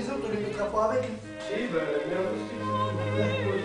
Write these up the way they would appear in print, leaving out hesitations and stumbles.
autres, on les mettra pas avec. Si, ben la merde aussi.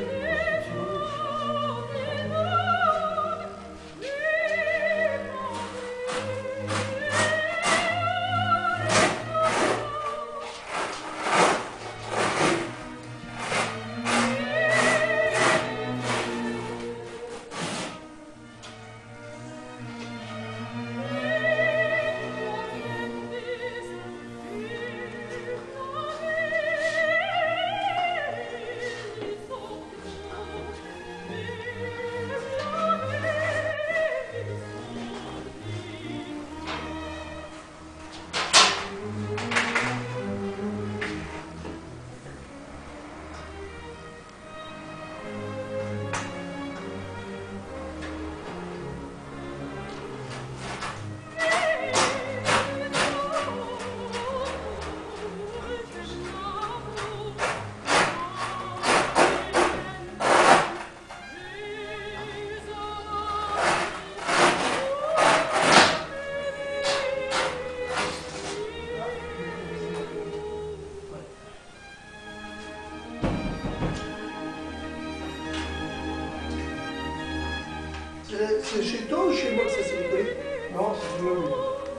C'est chez toi ou chez moi que ça s'est décollé? Non, c'est du meuble.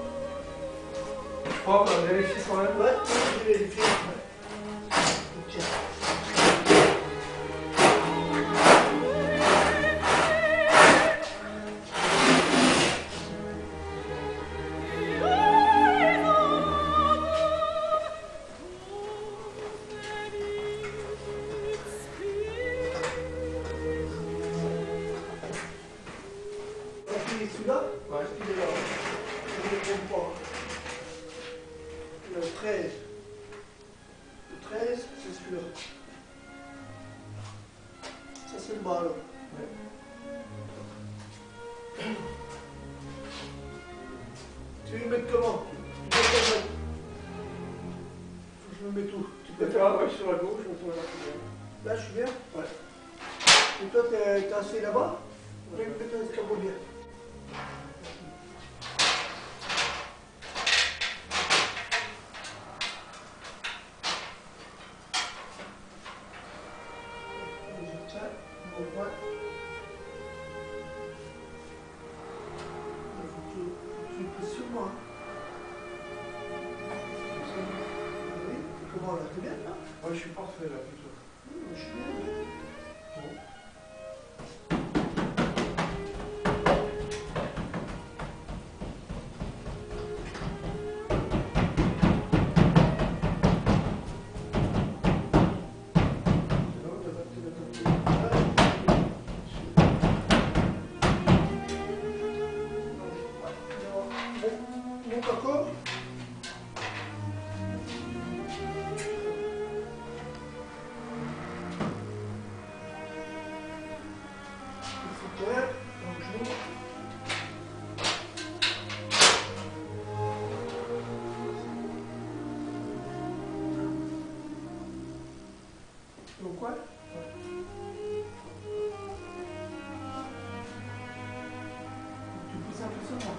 Je crois qu'on vérifie quand même. Ouais, je vais vérifier. Ouais. Tiens. Celui-là? Ouais. Il est là. Je ne le trompe pas. Le 13. Le 13, c'est celui-là. Ça, c'est le bas, là. Ouais. Tu veux me mettre comment? Tu peux faire ça. Faut que je me mette où? Tu peux faire Ah ouais, sur la gauche, je me tourne là. Là, je suis bien? Ouais. Et toi, t'es assis là-bas? Je vais me mettre un escabeau bien. Comment là, t'es bien là? Ouais, je suis parfait là, plutôt. Je suis bien. Bon. Monte encore. Super. Bonjour. Donc quoi? Tu pousses un peu sur moi.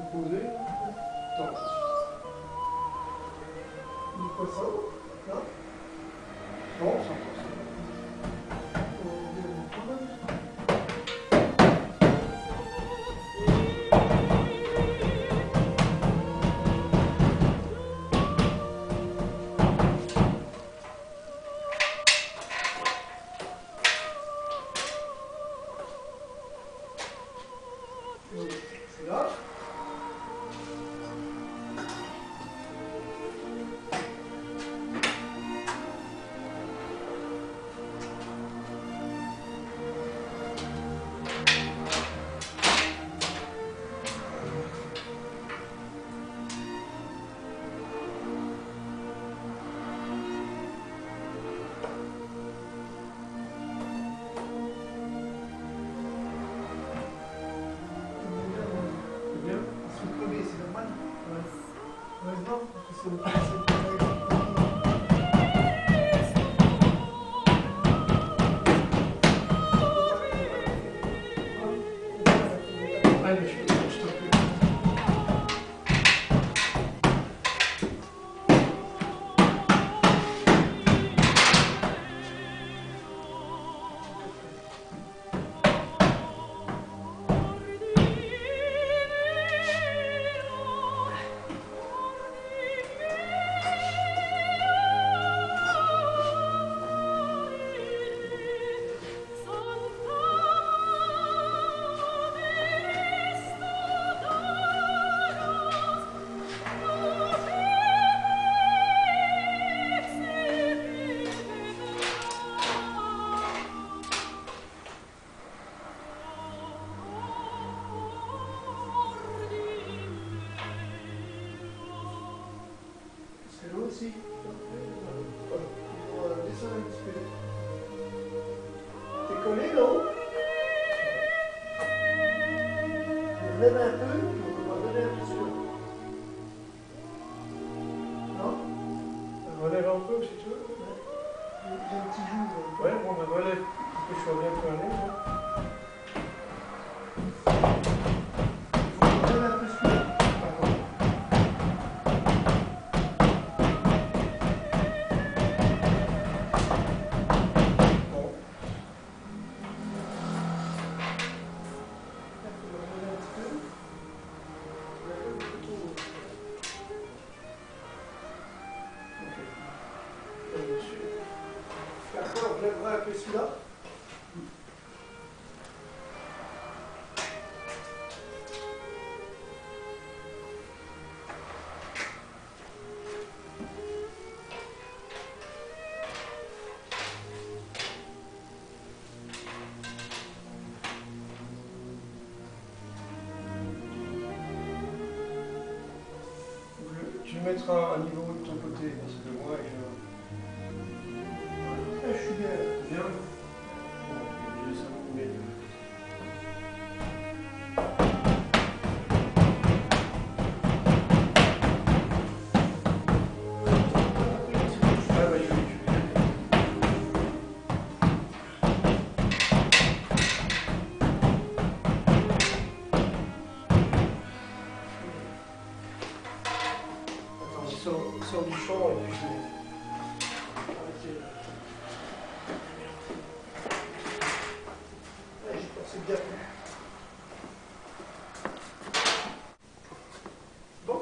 poser. Attends. Du poisson, là. Non, c'est encore ça. C'est là. Allez, je te prie. C'est là aussi. Voilà. Descends un petit peu. T'es collé là-haut. Je lève un peu, puis on va donner un peu sur. Non? Relève un peu si tu veux. J'ai un petit jour. Ouais, bon, ben relève. Parce que je suis bien tourné. Je lève un peu sur. D'accord. Bon. D'accord, je lèverai un peu celui-là. Tu vais mettre un niveau de ton côté, parce que moi, Ah, je suis bien. Bien. Bon, je vais ça vous mettre. Ah, bah, je vais. Attends, sors du champ et puis je vais. Ouais, je pense que c'est bien. Bon.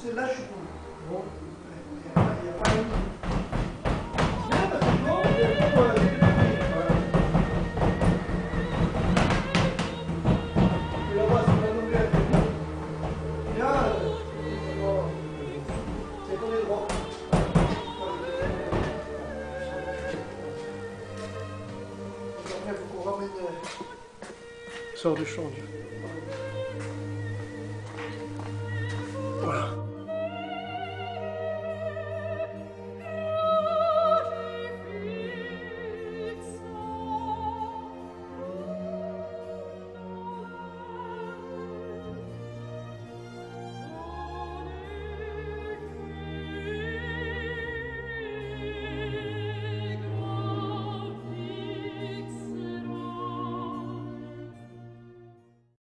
celle-là, je suis cool. Bon. Il n'y a pas une. Bien, parce que non, mais voilà, c'est le premier. Voilà. Et là-bas, c'est la nouvelle. Là, c'est qu'on est droit. Après, il faut qu'on ramène. Sort du champ. Voilà.